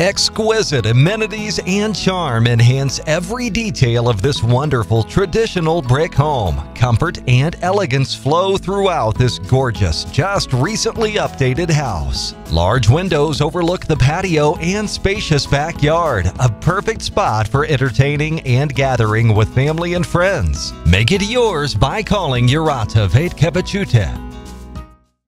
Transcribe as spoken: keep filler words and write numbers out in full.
Exquisite amenities and charm enhance every detail of this wonderful traditional brick home. Comfort and elegance flow throughout this gorgeous, just recently updated house. Large windows overlook the patio and spacious backyard, a perfect spot for entertaining and gathering with family and friends. Make it yours by calling Jurata Vaitkevichute